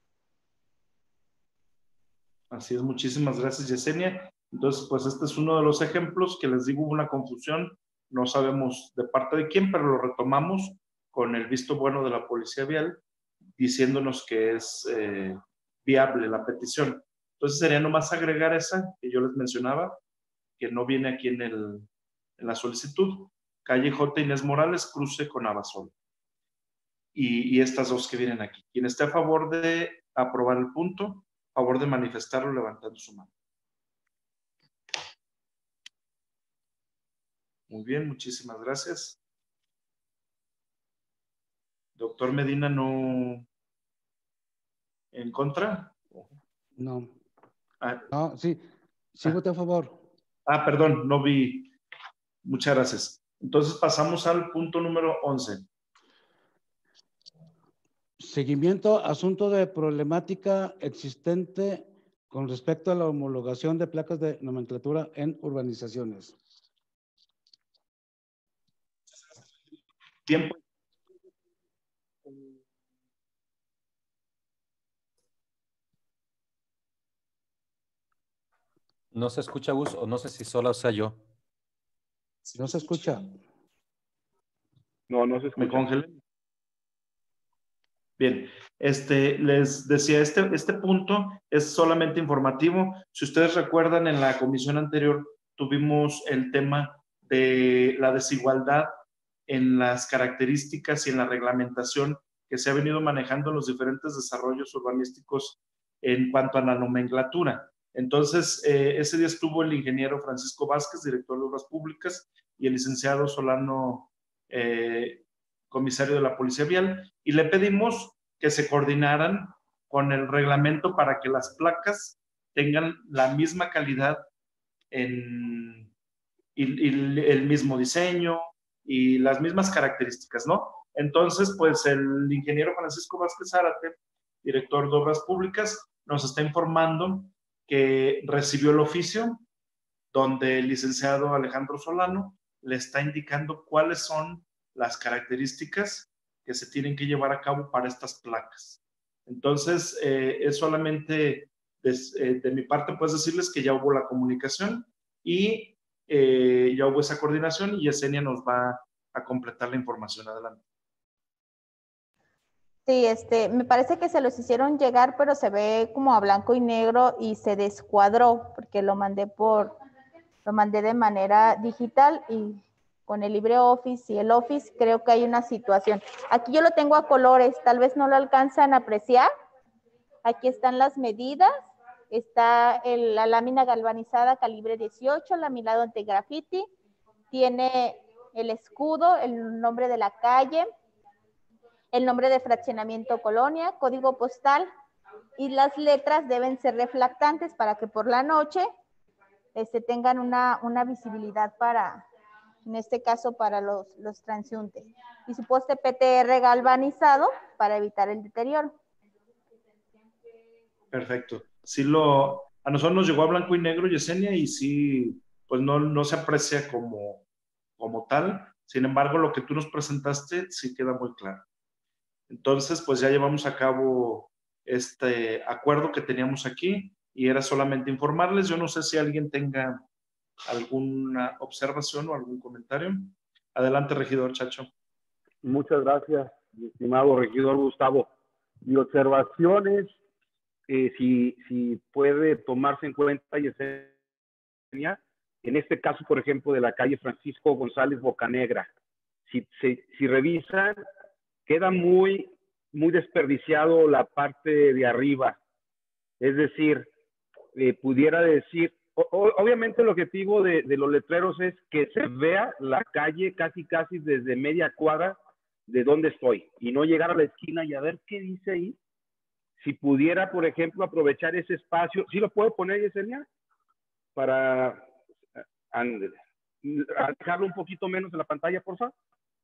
Así es, muchísimas gracias Yesenia. Entonces, pues este es uno de los ejemplos que les digo, hubo una confusión, no sabemos de parte de quién, pero lo retomamos con el visto bueno de la Policía Vial, diciéndonos que es eh, viable la petición. Entonces sería nomás agregar esa que yo les mencionaba, que no viene aquí en, el, en la solicitud, calle J. Inés Morales, cruce con Abasolo. Y, y estas dos que vienen aquí. Quien esté a favor de aprobar el punto, a favor de manifestarlo levantando su mano. Muy bien, muchísimas gracias. Doctor Medina, ¿no en contra? No. Ah, No, sí, sí voté a favor. ah, perdón, no vi. Muchas gracias. Entonces pasamos al punto número once. Seguimiento, asunto de problemática existente con respecto a la homologación de placas de nomenclatura en urbanizaciones. Tiempo. No se escucha, Gus, o no sé si solo sea yo. ¿No se escucha? No, no se escucha. Me congelé. Bien, este, les decía, este, este punto es solamente informativo. Si ustedes recuerdan, en la comisión anterior tuvimos el tema de la desigualdad en las características y en la reglamentación que se ha venido manejando en los diferentes desarrollos urbanísticos en cuanto a la nomenclatura. Entonces, eh, ese día estuvo el ingeniero Francisco Vázquez, director de Obras Públicas, y el licenciado Solano, eh, comisario de la Policía Vial, y le pedimos que se coordinaran con el reglamento para que las placas tengan la misma calidad en, y, y el mismo diseño y las mismas características, ¿no? Entonces, pues el ingeniero Francisco Vázquez Zárate, director de Obras Públicas, nos está informando que recibió el oficio donde el licenciado Alejandro Solano le está indicando cuáles son las características que se tienen que llevar a cabo para estas placas. Entonces, eh, es solamente de, eh, de mi parte, puedes decirles que ya hubo la comunicación y eh, ya hubo esa coordinación y Yesenia nos va a completar la información. Adelante. Sí, este, me parece que se los hicieron llegar, pero se ve como a blanco y negro y se descuadró porque lo mandé por, lo mandé de manera digital y con el LibreOffice y el Office creo que hay una situación. Aquí yo lo tengo a colores, tal vez no lo alcanzan a apreciar. Aquí están las medidas, está el, la lámina galvanizada calibre dieciocho, laminado anti-graffiti, tiene el escudo, el nombre de la calle, el nombre de fraccionamiento colonia, código postal, y las letras deben ser reflectantes para que por la noche este, tengan una, una visibilidad para, en este caso, para los, los transeúntes. Y su poste P T R galvanizado para evitar el deterioro. Perfecto. Sí lo, a nosotros nos llegó a blanco y negro, Yesenia, y sí, pues no, no se aprecia como, como tal. Sin embargo, lo que tú nos presentaste sí queda muy claro. Entonces, pues ya llevamos a cabo este acuerdo que teníamos aquí y era solamente informarles. Yo no sé si alguien tenga alguna observación o algún comentario. Adelante, regidor Chacho. Muchas gracias, mi estimado regidor Gustavo. Mi observación es eh, si, si puede tomarse en cuenta, Yesenia, en este caso, por ejemplo, de la calle Francisco González Bocanegra. Si, si, si revisan, queda muy, muy desperdiciado la parte de arriba. Es decir, eh, pudiera decir, o, obviamente el objetivo de, de los letreros es que se vea la calle casi, casi desde media cuadra de donde estoy y no llegar a la esquina y a ver qué dice ahí. Si pudiera, por ejemplo, aprovechar ese espacio, ¿sí lo puedo poner, Yesenia? Para alejarlo un poquito menos en la pantalla, por favor.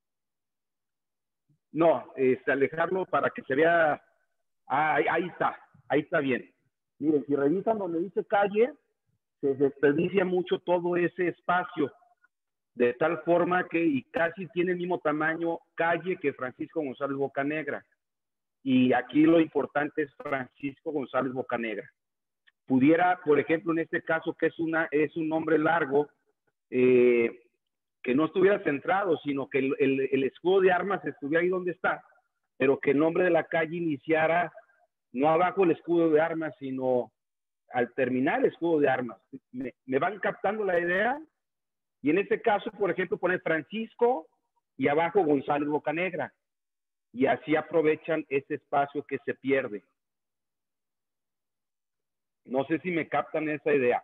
No, este, alejarlo para que se vea. Ah, ahí, ahí está, ahí está bien. Miren, si revisan donde dice calle, se desperdicia mucho todo ese espacio, de tal forma que y casi tiene el mismo tamaño calle que Francisco González Bocanegra. Y aquí lo importante es Francisco González Bocanegra. Pudiera, por ejemplo, en este caso, que es, una, es un nombre largo, eh, que no estuviera centrado, sino que el, el, el escudo de armas estuviera ahí donde está, pero que el nombre de la calle iniciara no abajo el escudo de armas, sino al terminar el escudo de armas. ¿Me, me van captando la idea? Y en este caso, por ejemplo, poner Francisco y abajo González Bocanegra. Y así aprovechan ese espacio que se pierde. No sé si me captan esa idea.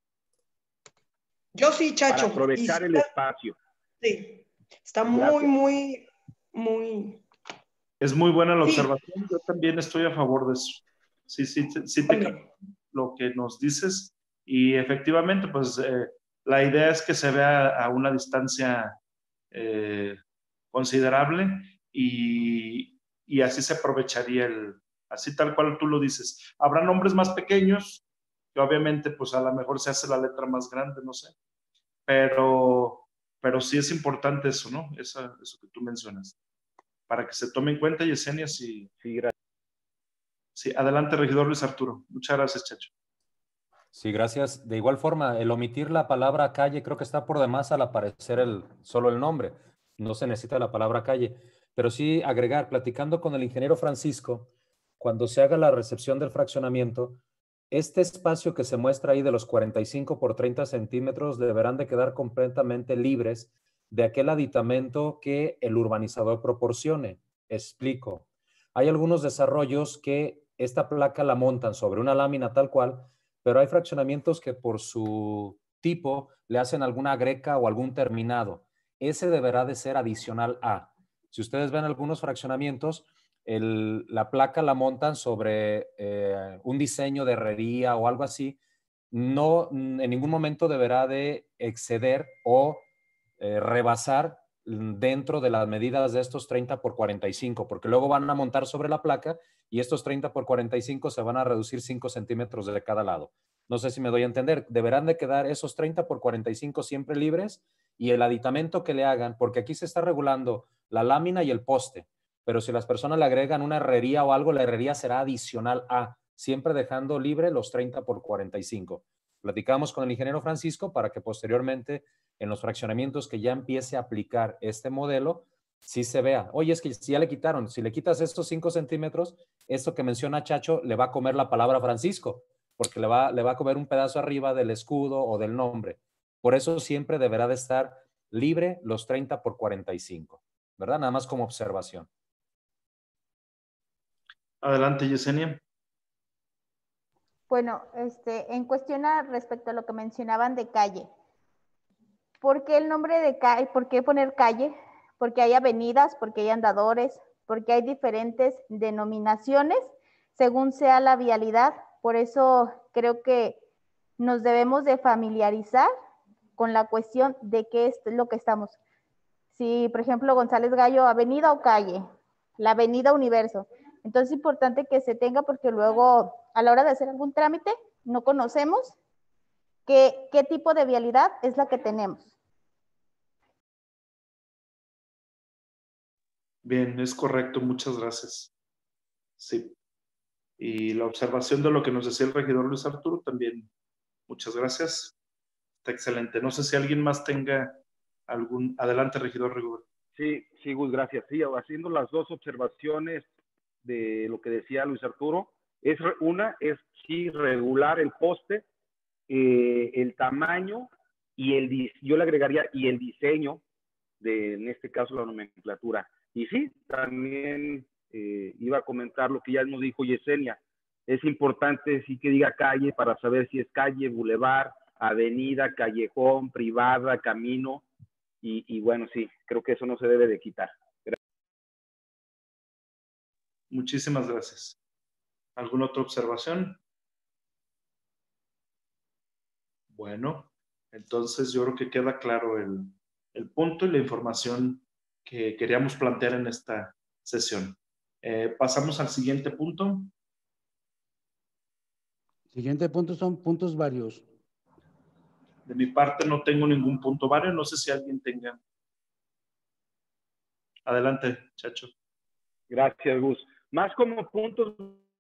Yo sí, Chacho. Para aprovechar y el está, espacio. Sí, está muy, Gracias. muy, muy... Es muy buena la Sí. observación. Yo también estoy a favor de eso. Sí, sí, sí te capto lo que nos dices. Y efectivamente, pues eh, la idea es que se vea a una distancia eh, considerable y, y así se aprovecharía el, así tal cual tú lo dices. Habrá nombres más pequeños, que obviamente pues a lo mejor se hace la letra más grande, no sé, pero, pero sí es importante eso, ¿no? Eso, eso que tú mencionas, para que se tome en cuenta, Yesenia, si... Sí, gracias. Sí, adelante, regidor Luis Arturo. Muchas gracias, Chacho. Sí, gracias. De igual forma, el omitir la palabra calle creo que está por demás al aparecer el, solo el nombre. No se necesita la palabra calle. Pero sí agregar, platicando con el ingeniero Francisco, cuando se haga la recepción del fraccionamiento, este espacio que se muestra ahí de los cuarenta y cinco por treinta centímetros deberán de quedar completamente libres de aquel aditamento que el urbanizador proporcione. Explico. Hay algunos desarrollos que esta placa la montan sobre una lámina tal cual, pero hay fraccionamientos que por su tipo le hacen alguna greca o algún terminado. Ese deberá de ser adicional a. Si ustedes ven algunos fraccionamientos, el, la placa la montan sobre eh, un diseño de herrería o algo así, no en ningún momento deberá de exceder o eh, rebasar dentro de las medidas de estos treinta por cuarenta y cinco, porque luego van a montar sobre la placa y estos treinta por cuarenta y cinco se van a reducir cinco centímetros de cada lado. No sé si me doy a entender. Deberán de quedar esos treinta por cuarenta y cinco siempre libres y el aditamento que le hagan, porque aquí se está regulando la lámina y el poste, pero si las personas le agregan una herrería o algo, la herrería será adicional a, siempre dejando libre los treinta por cuarenta y cinco. Platicamos con el ingeniero Francisco para que posteriormente en los fraccionamientos que ya empiece a aplicar este modelo, sí se vea, oye, es que si ya le quitaron, si le quitas estos cinco centímetros, esto que menciona Chacho le va a comer la palabra Francisco, porque le va, le va a comer un pedazo arriba del escudo o del nombre. Por eso siempre deberá de estar libre los treinta por cuarenta y cinco, ¿verdad? Nada más como observación. Adelante, Yesenia. Bueno, este, en cuestión a respecto a lo que mencionaban de calle, ¿por qué el nombre de calle? ¿Por qué poner calle? Porque hay avenidas, porque hay andadores, porque hay diferentes denominaciones según sea la vialidad. Por eso creo que nos debemos de familiarizar con la cuestión de qué es lo que estamos. Si, por ejemplo, González Gallo, avenida o calle, la avenida Universo. Entonces es importante que se tenga porque luego a la hora de hacer algún trámite no conocemos qué, qué tipo de vialidad es la que tenemos. Bien, es correcto, muchas gracias. Sí. Y la observación de lo que nos decía el regidor Luis Arturo también, muchas gracias. Está excelente. No sé si alguien más tenga algún... Adelante, regidor Rigoberto. Sí, sí, Gus, gracias. Sí, haciendo las dos observaciones de lo que decía Luis Arturo, es una es sí regular el poste, eh, el tamaño y el, yo le agregaría, y el diseño de, en este caso, la nomenclatura. Y sí, también eh, iba a comentar lo que ya nos dijo Yesenia. Es importante sí que diga calle para saber si es calle, bulevar, avenida, callejón, privada, camino. Y, y bueno, sí, creo que eso no se debe de quitar. Gracias. Muchísimas gracias. ¿Alguna otra observación? Bueno, entonces yo creo que queda claro el, el punto y la información que queríamos plantear en esta sesión. Eh, pasamos al siguiente punto. Siguiente punto son puntos varios. De mi parte no tengo ningún punto vario, no sé si alguien tenga. Adelante, Chacho. Gracias, Gus. Más como puntos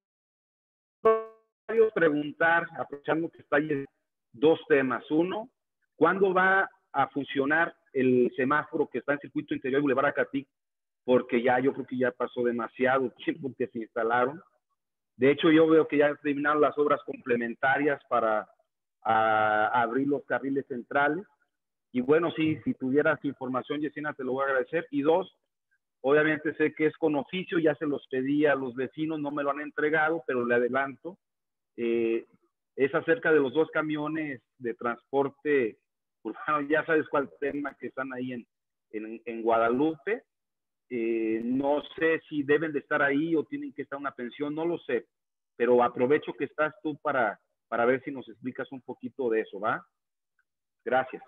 preguntar, aprovechando que está ahí, dos temas. Uno, ¿cuándo va a funcionar el semáforo que está en circuito interior de Boulevard Acatic? Porque ya yo creo que ya pasó demasiado tiempo que se instalaron. De hecho, yo veo que ya terminaron las obras complementarias para a, a abrir los carriles centrales. Y bueno, sí, si tuvieras información, Yesenia, te lo voy a agradecer. Y dos, obviamente sé que es con oficio, ya se los pedí a los vecinos, no me lo han entregado, pero le adelanto. Eh, es acerca de los dos camiones de transporte urbano, ya sabes cuál tema que están ahí en, en, en Guadalupe. Eh, no sé si deben de estar ahí o tienen que estar en una pensión, no lo sé, pero aprovecho que estás tú para, para ver si nos explicas un poquito de eso, ¿va? Gracias.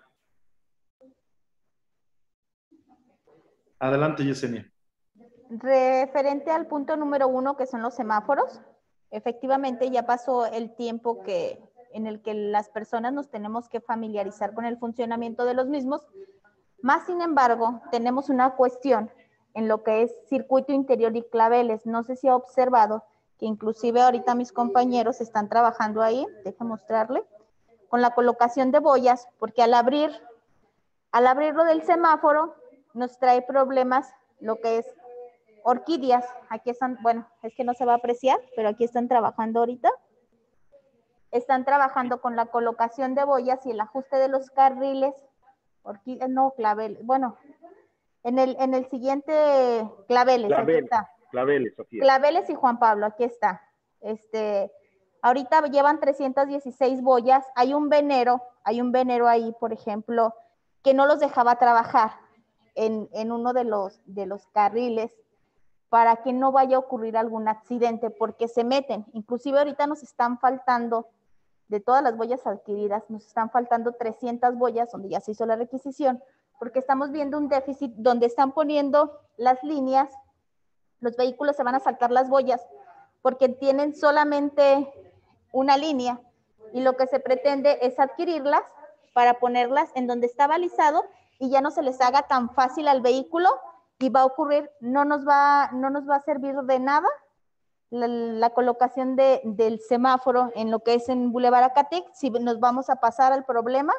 Adelante, Yesenia. Referente al punto número uno, que son los semáforos, efectivamente ya pasó el tiempo que, en el que las personas nos tenemos que familiarizar con el funcionamiento de los mismos. Más sin embargo, tenemos una cuestión en lo que es circuito interior y claveles. No sé si ha observado que inclusive ahorita mis compañeros están trabajando ahí, déjame mostrarle, con la colocación de boyas, porque al abrir, al abrirlo del semáforo nos trae problemas lo que es orquídeas. Aquí están, bueno, es que no se va a apreciar, pero aquí están trabajando ahorita. Están trabajando con la colocación de boyas y el ajuste de los carriles, orquídeas, no, claveles, bueno, en el, en el siguiente claveles, Clavel. aquí está. Claveles, así es. Claveles y Juan Pablo, aquí está. Este, ahorita llevan trescientas dieciséis boyas. Hay un venero, hay un venero ahí, por ejemplo, que no los dejaba trabajar en, en uno de los, de los carriles para que no vaya a ocurrir algún accidente, porque se meten. Inclusive ahorita nos están faltando, de todas las boyas adquiridas, nos están faltando trescientas boyas, donde ya se hizo la requisición, porque estamos viendo un déficit donde están poniendo las líneas, los vehículos se van a saltar las boyas, porque tienen solamente una línea, y lo que se pretende es adquirirlas para ponerlas en donde está balizado y ya no se les haga tan fácil al vehículo, y va a ocurrir, no nos va, no nos va a servir de nada la, la colocación de, del semáforo en lo que es en Boulevard Acatec, si nos vamos a pasar al problema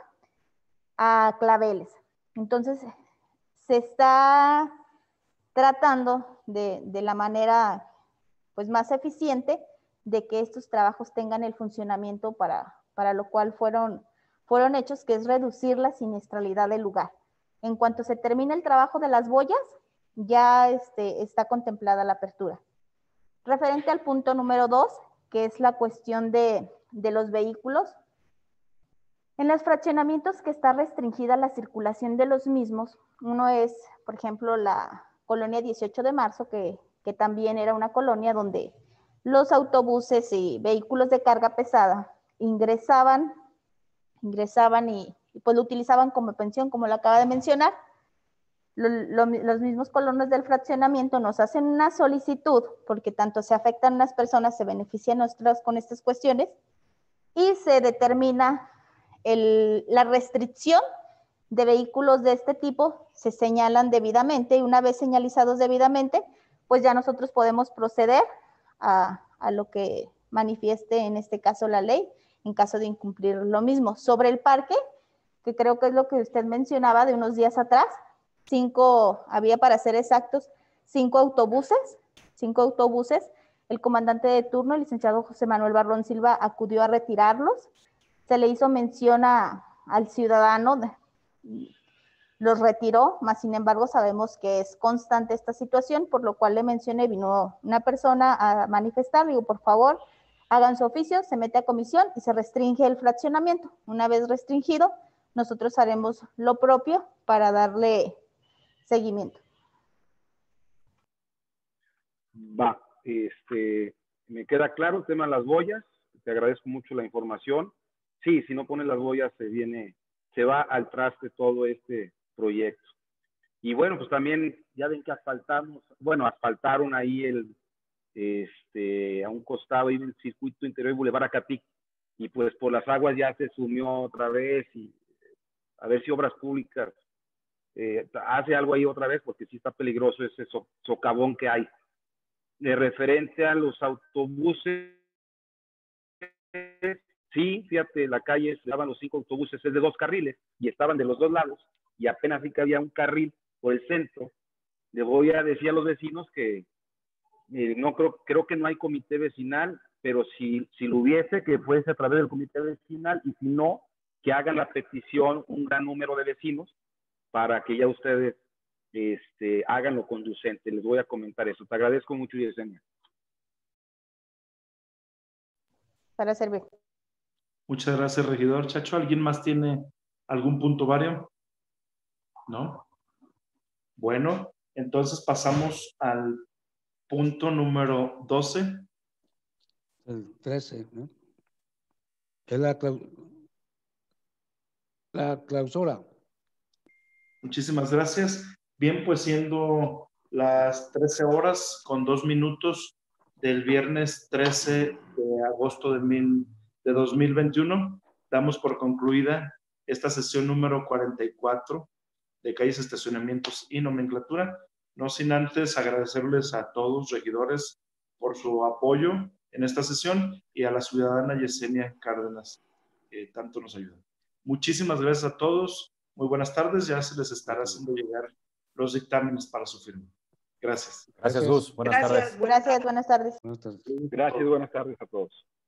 a Claveles. Entonces, se está tratando de, de la manera pues, más eficiente de que estos trabajos tengan el funcionamiento para, para lo cual fueron, fueron hechos, que es reducir la siniestralidad del lugar. En cuanto se termine el trabajo de las boyas, ya este, está contemplada la apertura. Referente al punto número dos, que es la cuestión de, de los vehículos, en los fraccionamientos que está restringida la circulación de los mismos, uno es, por ejemplo, la colonia dieciocho de marzo, que, que también era una colonia donde los autobuses y vehículos de carga pesada ingresaban, ingresaban y, y pues lo utilizaban como pensión, como lo acaba de mencionar. Lo, lo, los mismos colonos del fraccionamiento nos hacen una solicitud, porque tanto se afectan unas personas, se benefician otras con estas cuestiones, y se determina el, la restricción de vehículos de este tipo, se señalan debidamente, y una vez señalizados debidamente, pues ya nosotros podemos proceder a, a lo que manifieste en este caso la ley, en caso de incumplir lo mismo. Sobre el parque, que creo que es lo que usted mencionaba de unos días atrás, cinco, había para ser exactos, cinco autobuses, cinco autobuses, el comandante de turno, el licenciado José Manuel Barrón Silva, acudió a retirarlos, se le hizo mención a, al ciudadano, los retiró, mas sin embargo sabemos que es constante esta situación, por lo cual le mencioné, vino una persona a manifestar, digo, por favor, hagan su oficio, se mete a comisión y se restringe el fraccionamiento. Una vez restringido, nosotros haremos lo propio para darle seguimiento. Va, este, me queda claro el tema de las boyas, te agradezco mucho la información. Sí, si no pones las boyas se viene, se va al traste todo este proyecto. Y bueno, pues también ya ven que asfaltamos, bueno, asfaltaron ahí el, este, a un costado ahí del circuito interior Boulevard Acatec, y pues por las aguas ya se sumió otra vez, y a ver si Obras Públicas eh, hace algo ahí otra vez, porque sí está peligroso ese so, socavón que hay. De referente a los autobuses, sí, fíjate, la calle se daban los cinco autobuses, es de dos carriles, y estaban de los dos lados, y apenas sí que había un carril por el centro. Le voy a decir a los vecinos que eh, no creo, creo que no hay comité vecinal, pero si, si lo hubiese, que fuese a través del comité vecinal, y si no, que hagan la petición un gran número de vecinos para que ya ustedes este, hagan lo conducente. Les voy a comentar eso. Te agradezco mucho, Yesenia. Para servir. Muchas gracias, regidor. Chacho, ¿alguien más tiene algún punto vario? ¿No? Bueno, entonces pasamos al punto número doce. El trece, ¿no? Es la, clau la clausura. Muchísimas gracias. Bien, pues siendo las trece horas con dos minutos del viernes trece de agosto de, mil, de dos mil veintiuno, damos por concluida esta sesión número cuarenta y cuatro de calles, estacionamientos y nomenclatura. No sin antes agradecerles a todos, regidores, por su apoyo en esta sesión, y a la ciudadana Yesenia Cárdenas, que tanto nos ayuda. Muchísimas gracias a todos. Muy buenas tardes. Ya se les estará haciendo llegar los dictámenes para su firma. Gracias. Gracias, Gus. Buenas Gracias, tardes. Gracias, buenas tardes. Buenas tardes. Gracias, buenas tardes a todos.